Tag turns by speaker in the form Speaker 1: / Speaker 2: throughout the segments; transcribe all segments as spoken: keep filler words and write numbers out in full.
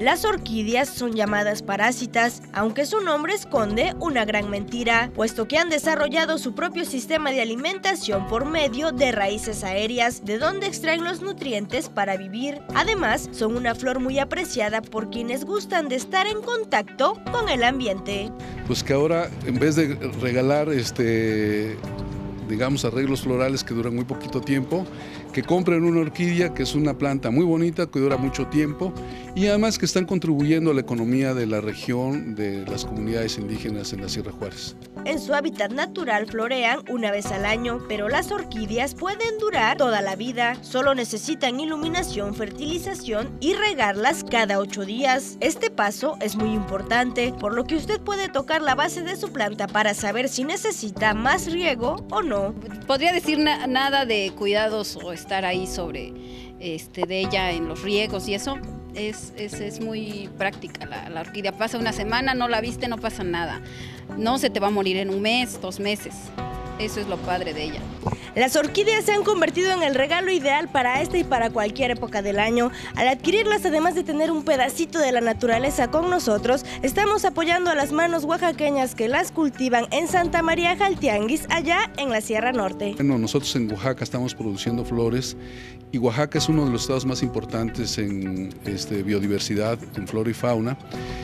Speaker 1: Las orquídeas son llamadas parásitas, aunque su nombre esconde una gran mentira, puesto que han desarrollado su propio sistema de alimentación por medio de raíces aéreas, de donde extraen los nutrientes para vivir. Además, son una flor muy apreciada por quienes gustan de estar en contacto con el ambiente.
Speaker 2: Pues que ahora, en vez de regalar este digamos arreglos florales que duran muy poquito tiempo, que compren una orquídea, que es una planta muy bonita, que dura mucho tiempo y además que están contribuyendo a la economía de la región, de las comunidades indígenas en la Sierra Juárez.
Speaker 1: En su hábitat natural florean una vez al año, pero las orquídeas pueden durar toda la vida. Solo necesitan iluminación, fertilización y regarlas cada ocho días. Este paso es muy importante, por lo que usted puede tocar la base de su planta para saber si necesita más riego o no.
Speaker 3: Podría decir na nada de cuidados o estar ahí sobre este, de ella en los riegos y eso. Es, es, es muy práctica la, la orquídea. Pasa una semana, no la viste, no pasa nada. No se te va a morir en un mes, dos meses. Eso es lo padre de ella.
Speaker 1: Las orquídeas se han convertido en el regalo ideal para esta y para cualquier época del año. Al adquirirlas, además de tener un pedacito de la naturaleza con nosotros, estamos apoyando a las manos oaxaqueñas que las cultivan en Santa María Jaltianguis, allá en la Sierra Norte.
Speaker 2: Bueno, nosotros en Oaxaca estamos produciendo flores y Oaxaca es uno de los estados más importantes en este, biodiversidad, en flora y fauna.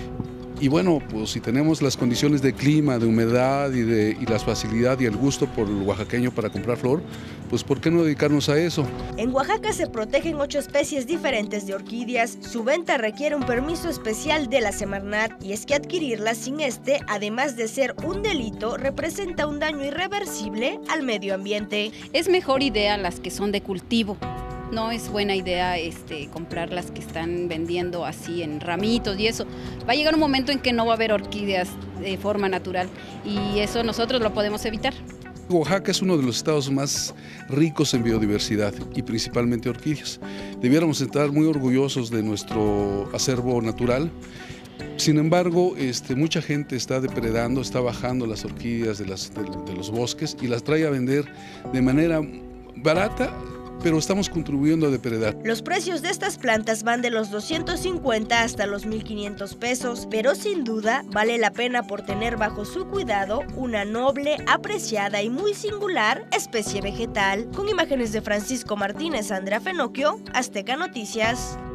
Speaker 2: Y bueno, pues si tenemos las condiciones de clima, de humedad y, de, y la facilidad y el gusto por el oaxaqueño para comprar flor, pues ¿por qué no dedicarnos a eso?
Speaker 1: En Oaxaca se protegen ocho especies diferentes de orquídeas. Su venta requiere un permiso especial de la Semarnat, y es que adquirirlas sin este, además de ser un delito, representa un daño irreversible al medio ambiente.
Speaker 3: Es mejor idea las que son de cultivo. No es buena idea este, comprar las que están vendiendo así en ramitos y eso. Va a llegar un momento en que no va a haber orquídeas de forma natural y eso nosotros lo podemos evitar.
Speaker 2: Oaxaca es uno de los estados más ricos en biodiversidad y principalmente orquídeas. Debiéramos estar muy orgullosos de nuestro acervo natural. Sin embargo, este, mucha gente está depredando, está bajando las orquídeas de, las, de, de los bosques y las trae a vender de manera barata, pero estamos contribuyendo a depredar.
Speaker 1: Los precios de estas plantas van de los doscientos cincuenta hasta los mil quinientos pesos, pero sin duda vale la pena por tener bajo su cuidado una noble, apreciada y muy singular especie vegetal. Con imágenes de Francisco Martínez, Andrea Fenocchio, Azteca Noticias.